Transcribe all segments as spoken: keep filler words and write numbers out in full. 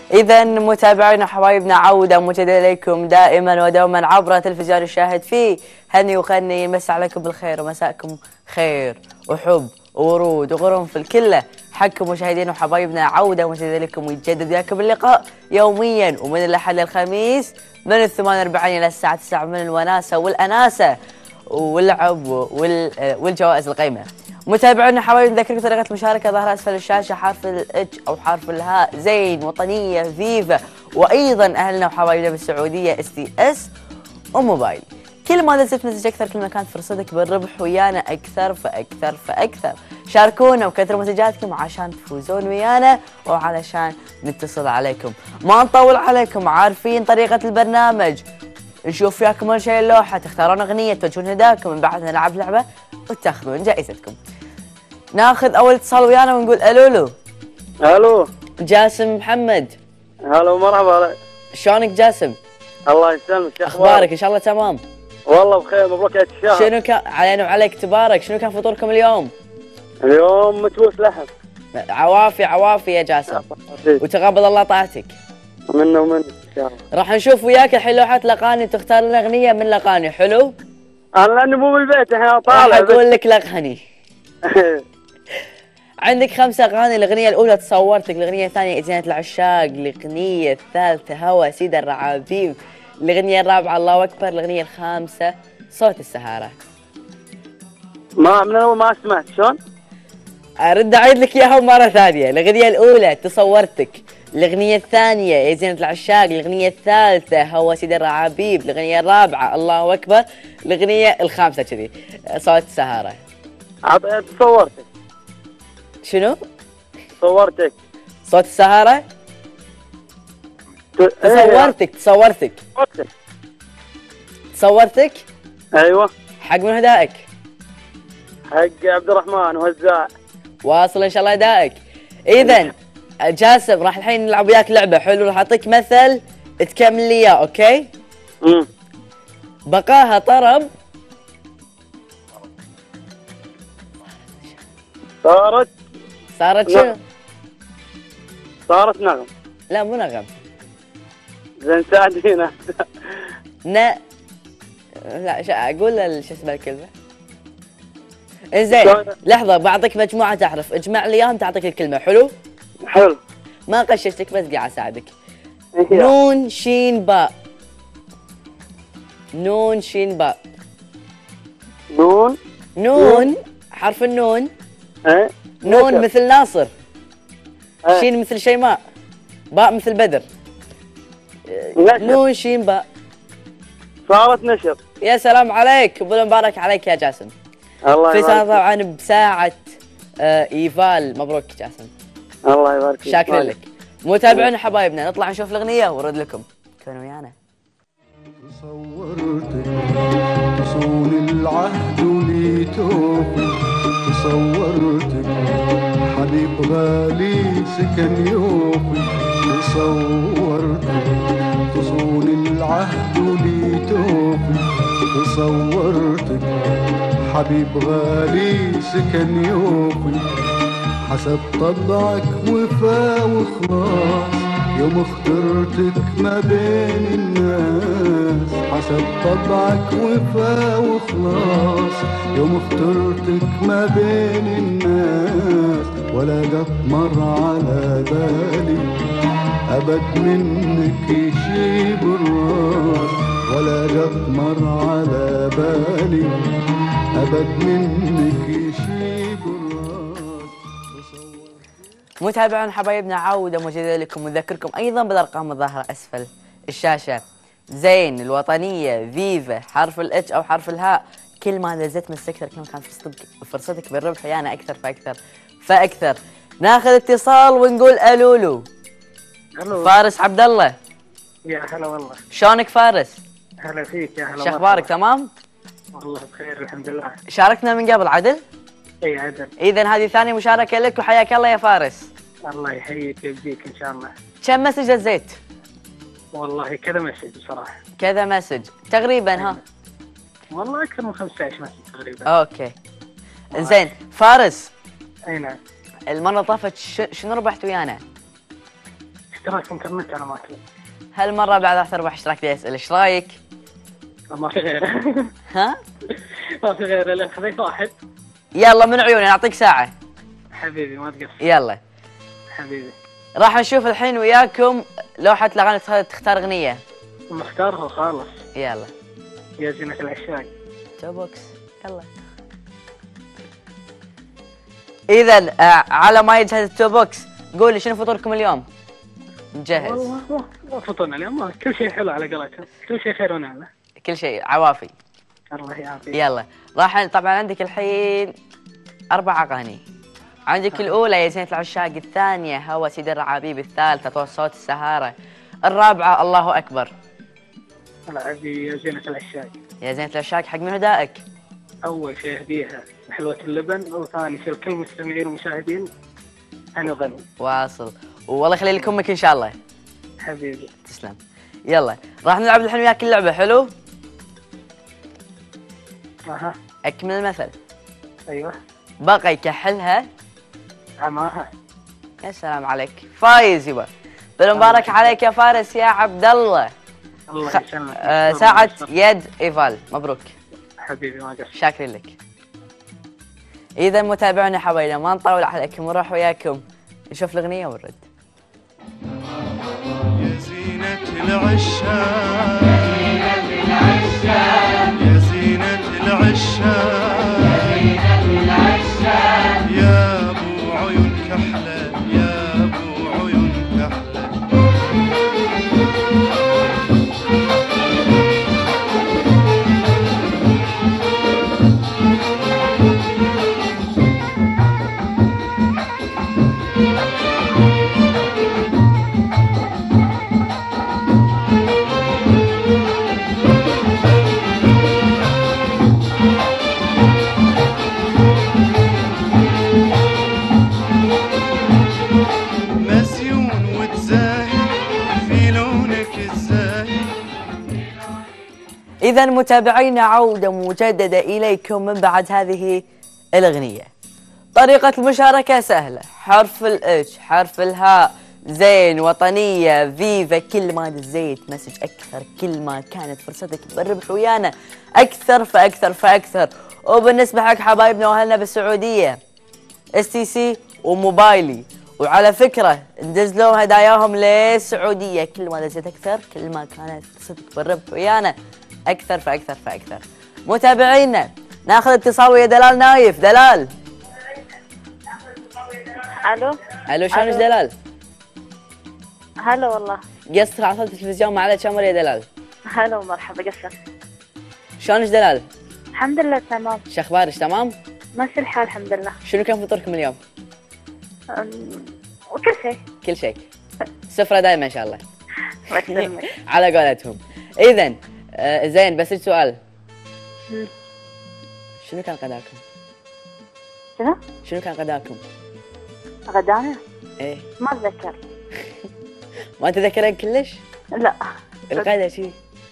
إذا متابعينا وحبايبنا عودة مجددة إليكم دائما ودوما عبر تلفزيون الشاهد في هني وخني. مسا عليكم بالخير ومساءكم خير وحب وورود وقرنفل كله حقكم مشاهدينا وحبايبنا. عودة مجددة إليكم ويتجدد وياكم اللقاء يوميا ومن الأحد للخميس من الثمان أربعين إلى الساعة تسعة من الوناسة والأناسة واللعب والجوائز القيمة. متابعينا حبايبنا نذكركم طريقة المشاركة ظاهرة أسفل الشاشة، حرف الاتش أو حرف الهاء، زين، وطنية، فيفا، وأيضا أهلنا وحبايبنا بالسعودية اس تي اس وموبايل. كل ما دزت مسج أكثر كل ما كانت فرصتك بالربح ويانا أكثر فأكثر فأكثر. شاركونا وكثروا مسجاتكم عشان تفوزون ويانا وعلشان نتصل عليكم. ما نطول عليكم، عارفين طريقة البرنامج. نشوف وياكم أول شيء اللوحة، تختارون أغنية توجهون هداكم، من بعد نلعب لعبة وتاخذون جائزتكم. ناخذ اول اتصال ويانا ونقول الو. الو جاسم محمد. هلا ومرحبا. شلونك جاسم؟ الله يسلمك. شو اخبارك؟ ان شاء الله تمام. والله بخير، مبروك يا الشهر. شنو كان علينا وعليك تبارك؟ شنو كان فطوركم اليوم؟ اليوم متوس لحم. عوافي عوافي يا جاسم وتقبل الله طاعتك. منا ومن ان شاء الله. راح نشوف وياك الحين لوحة الاغاني تختار لنا اغنيه من الاغاني. حلو؟ انا لاني مو بالبيت الحين طالع. راح اقول لك الاغاني. عندك خمسة أغاني. الأغنية الأولى تصورتك، الأغنية الثانية زينة العشاق، الأغنية الثالثة هوى سيد الرعابيب، الأغنية الرابعة الله أكبر، الأغنية الخامسة صوت السهارة. ما من أول ما سمعت شلون؟ أرد أعيد لك إياهم مرة ثانية. الأغنية الأولى تصورتك، الأغنية الثانية يا زينة العشاق، الأغنية الثالثة هوى سيد الرعابيب، الأغنية الرابعة الله أكبر، الأغنية الخامسة كذي صوت السهارة. تصورتك. شنو؟ صورتك. صوت السهارة؟ تصورتك تصورتك صورتك تصورتك؟ ايوه. حق من هدائك؟ حق عبد الرحمن وهزاع. واصل ان شاء الله هدائك. اذا جاسم راح الحين نلعب وياك لعبة. حلو؟ راح اعطيك مثل تكمل لي اياه. اوكي؟ امم بقاها طرب صارت صارت شنو؟ صارت نغم. لا مو نغم. زين ساعدينا. ن لا شو اقول شو اسمه الكلمة؟ انزين لحظة بعطيك مجموعة احرف، اجمع لي اياهم تعطيك الكلمة. حلو؟ حلو. ما غششتك بس قاعد اساعدك. نون شين باء. نون شين باء. نون نون حرف النون. ايه نون نشر. مثل ناصر. ايه. شين مثل شيماء. باء مثل بدر. نشر. نون شين باء. صارت نشر. يا سلام عليك، ابو مبارك عليك يا جاسم. الله في يبارك. سنة طبعا بساعة آه ايفال. مبروك جاسم. الله يبارك فيك. شاكر لك. متابعينا حبايبنا نطلع نشوف الاغنية ونرد لكم. كونوا ويانا. تصورتك تصون العهد وليتوفي، تصورتك حبيب غالي سكن يوفي، تصورتك تصون العهد وليتوفي، تصورتك حبيب غالي سكن يوفي، حسب طبعك وفا وخلاص يوم اخترتك ما بين الناس، حسب طبعك وفا وخلاص يوم اخترتك ما بين الناس، ولا قط مر على بالي أبد منك يشيب الراس، ولا قط مر على بالي أبد منك يشيب الراس. متابعون حبايبنا عودة مجددة لكم. نذكركم أيضا بالأرقام الظاهرة أسفل الشاشة. زين، الوطنية، فيفا، حرف الاتش أو حرف الهاء. كل ما دزت من السكتر كل ما كانت فرصتك فرصتك بالربح ويانا أكثر فأكثر فأكثر. ناخذ اتصال ونقول ألولو. الو. فارس عبد الله. يا هلا والله. شلونك فارس؟ هلا فيك يا هلا. شو أخبارك؟ تمام؟ والله بخير الحمد لله. شاركنا من قبل عدل؟ اي عدل. إذا هذه ثاني مشاركة لك وحياك الله يا فارس. الله يحييك ويبقيك ان شاء الله. كم مسج دزيت؟ والله كذا مسج بصراحه. كذا مسج تقريبا ها؟ والله اكثر من خمسة عشر مسج تقريبا. اوكي. زين فارس. اي نعم. المرة طافت ش... شنو ربحت ويانا؟ اشتراك انترنت انا ماكله. هالمرة بعد راح تربح اشتراك دي اس ال، ايش رايك؟ ما في غيره. ها؟ ما في غيره لان خذيت واحد. يلا من عيوني نعطيك ساعة. حبيبي ما تقصر. يلا. حبيبي. راح نشوف الحين وياكم لوحة الأغاني، تختار أغنية. مختارها خالص. يلا. يا زينة العشاق. تو بوكس. يلا. إذا على ما يجهز التو بوكس قول لي شنو فطوركم اليوم؟ نجهز. والله ما فطرنا اليوم، كل شيء حلو على قولتهم، كل شيء خير ونعمة. كل شيء عوافي. الله يعافيك. يلا راح طبعا عندك الحين أربع أغاني. عندك الأولى يا زينة العشاق، الثانية هوا سيد الرعابيب، الثالثة صوت السهارة، الرابعة الله أكبر. العبي يا زينة العشاق. يا زينة العشاق حق من هدائك؟ أول شيء أهديها حلوة اللبن، وثاني شيء لكل المستمعين والمشاهدين أنا غني. واصل، والله يخلي لك أمك إن شاء الله. حبيبي. تسلم. يلا راح نلعب الحين وياك اللعبة، حلو؟ أها. أكمل المثل. أيوه. بقى يكحلها. عماها. يا سلام عليك، فايز يبا. بالمبارك عليك يا فارس يا عبد الله. الله خ... يسلمك. آه ساعة يد إيفال، مبروك. حبيبي ما قصر. شاكرين لك. إذا متابعينا حبايبنا ما نطول عليكم ونروح وياكم نشوف الأغنية ونرد. يا زينة العشاق، يا زينة العشاق، يا ابو عيون كحلة، يا ابو عيون كحلة. إذا متابعينا عودة مجددة إليكم من بعد هذه الأغنية. طريقة المشاركة سهلة، حرف الاتش، حرف الهاء، زين، وطنية، فيفا، كل ما دزيت مسج أكثر كل ما كانت فرصتك بالربح ويانا أكثر فأكثر فأكثر. وبالنسبة حق حبايبنا وأهلنا بالسعودية اس تي سي وموبايلي، وعلى فكرة ندز لهم هداياهم للسعودية، كل ما دزيت أكثر كل ما كانت فرصتك بالربح ويانا أكثر فأكثر فأكثر. متابعينا ناخذ اتصال ويا دلال نايف. دلال. الو. الو شلونك دلال؟ هلا والله. قصر على صوت التلفزيون ما عليه شمر يا دلال. هلا ومرحبا قصر. شلونك دلال؟ الحمد لله تمام. شو اخبارك تمام؟ ماشي الحال الحمد لله. شنو كان فطوركم اليوم؟ أم... وكل شيء. كل شيء. سفرة دائما ان شاء الله. الله يسلمك. على قولتهم. اذا آه زين بس سؤال. مم. شنو كان غداكم؟ شنو؟ شنو كان غداكم؟ غدانا؟ ايه ما اتذكر. ما تذكرين كلش؟ لا. الغدا شي؟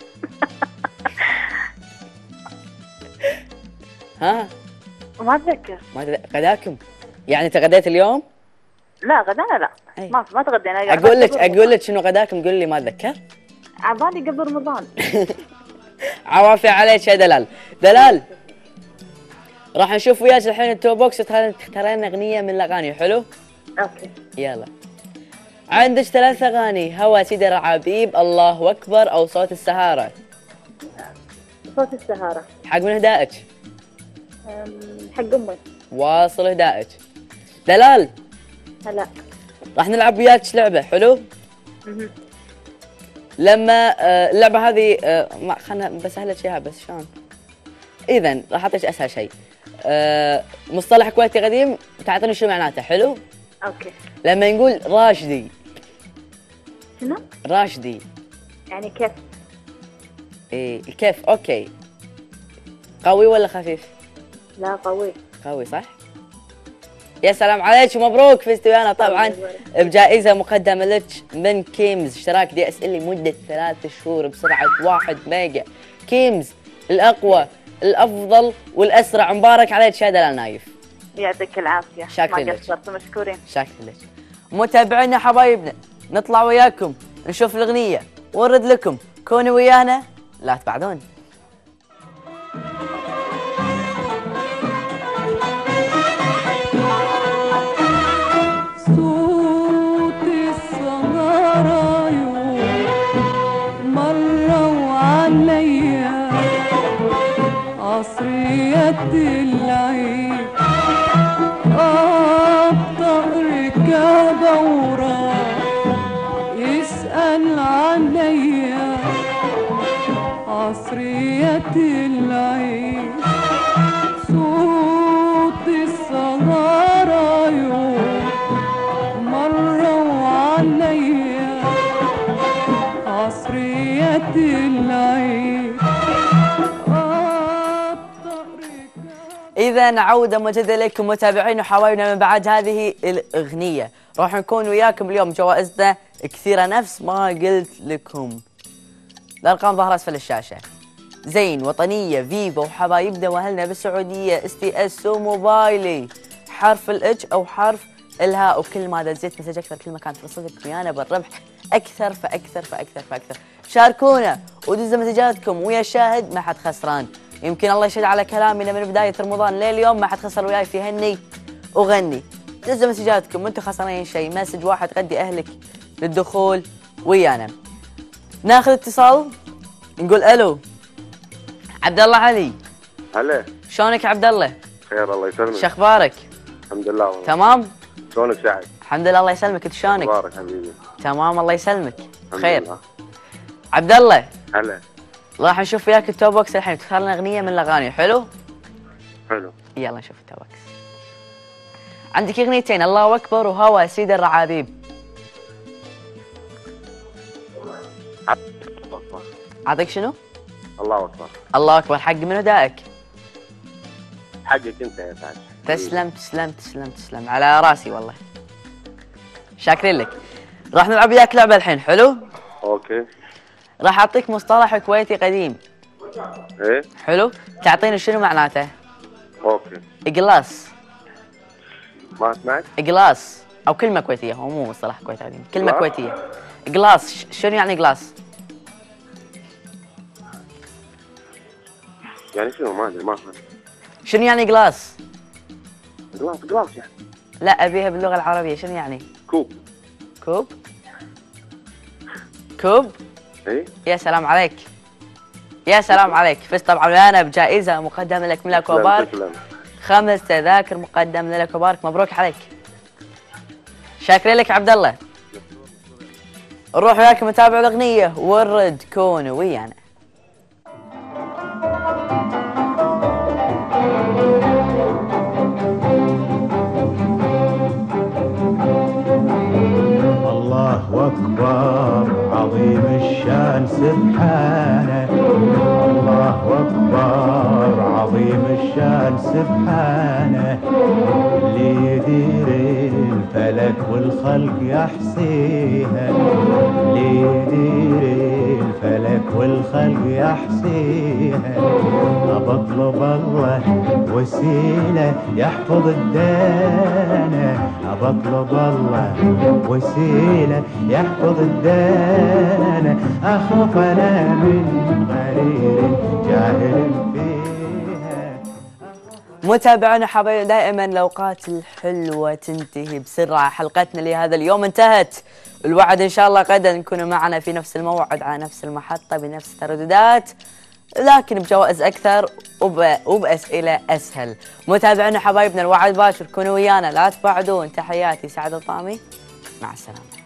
ها؟ ما اتذكر. ما تذ... غداكم؟ يعني تغديت اليوم؟ لا غدانا لا. أي. ما ما تغدينا. اقول لك اقول لك شنو غداكم قول لي ما اتذكر؟ عبالي قبل رمضان. عوافي عليك يا دلال. دلال راح نشوف وياك الحين التو بوكس تختارين اغنيه من الاغاني، حلو؟ اوكي. يلا. عندك ثلاث اغاني، هوا سيد الرعابيب، الله اكبر، او صوت السهاره. صوت السهاره. حق من هدائك؟ حق امي. واصل هدائك. دلال هلا. راح نلعب وياك لعبه، حلو؟ مه. لما آه اللعبه هذه آه ما خلنا بسهلك اياها بس شلون؟ اذا راح اعطيك اسهل شيء. آه مصطلح كويتي قديم تعطيني شو معناته، حلو؟ اوكي. لما نقول راشدي. شنو؟ راشدي. يعني كيف؟ ايه كيف؟ اوكي. قوي ولا خفيف؟ لا قوي. قوي صح؟ يا سلام عليك ومبروك فزت ويانا طبعا بجائزه مقدمه لك من كيمز، اشتراك دي اس ال لمده ثلاث شهور بسرعه واحد ميجا. كيمز الاقوى الافضل والاسرع. مبارك عليك يا دلال نايف. يعطيك العافيه. شاكر ما لك. قصرتوا مشكورين. شاكر لك. متابعينا حبايبنا نطلع وياكم نشوف الأغنية ونرد لكم. كونوا ويانا لا تبعدون. صوت السهرة مروا عليا عصرية العيد أبطأ ركابة وراه يسأل عليا عصرية العيد صوت السهرة مروا عليا عصرية العيد. إذا عودة مجددة لكم متابعين وحبايبنا من بعد هذه الأغنية. راح نكون وياكم اليوم جوائزنا كثيرة نفس ما قلت لكم. الأرقام ظاهرة أسفل الشاشة. زين، وطنية، فيفا وحبايبنا وأهلنا بالسعودية، اس تي اس وموبايلي، حرف الاتش أو حرف الهاء. وكل ما دزيت مسج أكثر كل ما كانت فرصتك ويانا بالربح أكثر فأكثر فأكثر فأكثر. شاركونا ودزوا مسجاتكم ويا الشاهد ما حد خسران. يمكن الله يشهد على كلامنا من بداية رمضان لليوم ما حد خسر وياي في هني وغني. دزوا مسجاتكم وانتم خسرانين شيء، مسج واحد غدي أهلك للدخول ويانا. ناخذ اتصال نقول الو. عبد الله علي. هلا. شلونك عبد الله؟ خير الله يسلمك. شو اخبارك؟ الحمد لله والله. تمام؟ شلونك سعد؟ الحمد لله الله يسلمك، انت شلونك؟ اخبارك حبيبي؟ تمام الله يسلمك. خير. لله. عبد الله. هلا. راح نشوف وياك التوب بوكس الحين، تختار لنا اغنيه من الاغاني. حلو؟ حلو. يلا نشوف التوب بوكس. عندك اغنيتين، الله اكبر وهوى سيد الرعابيب. اعطيك شنو؟ الله اكبر. الله اكبر. حق منو دائك؟ حقك انت يا سعد. تسلم تسلم تسلم تسلم على راسي والله. شاكرين لك. راح نلعب وياك لعبه الحين. حلو؟ اوكي. راح اعطيك مصطلح كويتي قديم. ايه؟ حلو؟ تعطيني شنو معناته؟ اوكي. اقلاص. ما سمعت؟ اقلاص او كلمه كويتيه، هو مو مصطلح كويتي قديم، كلمه لا. كويتيه. اقلاص ش- شنو يعني اقلاص؟ يعني شنو؟ ما ادري ما فهمت. شنو يعني اقلاص؟ جلاس جلاس يعني. لا ابيها باللغه العربيه، شنو يعني؟ كوب. كوب؟ كوب؟ ايه؟ يا سلام عليك. يا سلام عليك. فزت طبعا ويانا بجائزه مقدمه لك من لك تسلم وبارك. تسلم. خمس تذاكر مقدم لك وبارك. مبروك عليك. شاكرين لك عبد الله. نروح وياك نتابع الاغنيه ونرد. كونوا ويانا. الله أكبر عظيم الشان سبحانه. الله أكبر عظيم الشان سبحانه. اللي يدير الفلك والخلق يحصيها. اللي يدير الفلك والخلق يحصيها. أبطلب الله وسيلة يحفظ الدانة. أبطلب الله وسيلة يحفظ الدانة. أخاف أنا من غرير جاهل فيها. متابعينا حبايبي دائما الاوقات الحلوه تنتهي بسرعه. حلقتنا لهذا اليوم انتهت. الوعد ان شاء الله غدا نكون معنا في نفس الموعد على نفس المحطه بنفس الترددات، لكن بجوائز اكثر وب... وباسئله اسهل. متابعينا حبايبنا الوعد باشر، كونوا ويانا لا تبعدون. تحياتي سعد الطامي، مع السلامه.